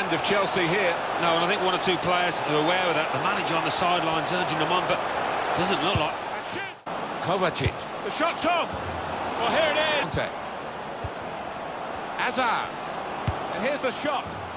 end of Chelsea here. No, and I think one or two players are aware of that. The manager on the sidelines urging them on, but doesn't look like... Kovacic. The shot's on. Well, here it is. Hazard. And here's the shot.